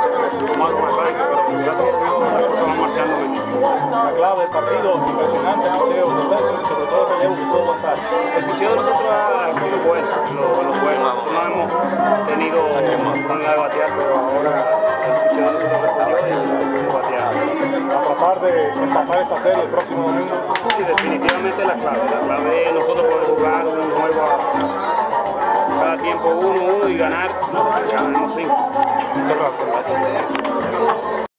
algo más rápido, pero gracias a Dios las cosas van marchando bien. La clave del partido, impresionante, picheo, sobre todo el relevo que pudo aguantar. El picheo de nosotros ha sido bueno, nosotros no hemos tenido oportunidad de batear, pero ahora el picheo de nosotros respondió y pudimos batear. A tratar de empatar esa serie el próximo domingo. Sí, definitivamente la clave es nosotros poder jugar un juego cada tiempo 1-1 y ganar, ganamos 5. Muchas gracias.